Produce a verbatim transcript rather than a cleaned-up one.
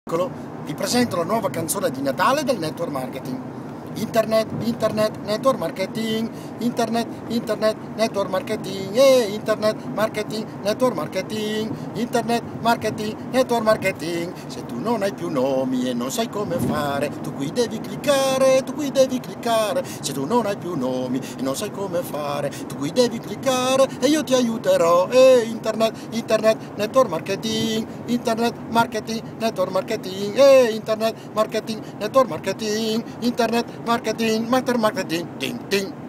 Eccolo, vi presento la nuova canzone di Natale del network marketing. Internet, internet, network marketing, internet, internet, network marketing, e internet, marketing, network marketing, internet, marketing, network marketing. Se tu non hai più nomi e non sai come fare, tu qui devi cliccare, tu qui devi cliccare. Se tu non hai più nomi e non sai come fare, tu qui devi cliccare e io ti aiuterò. E internet, internet, network marketing, internet, marketing, network marketing, e internet, marketing, network marketing, internet, marketing, master marketing, ting, ting.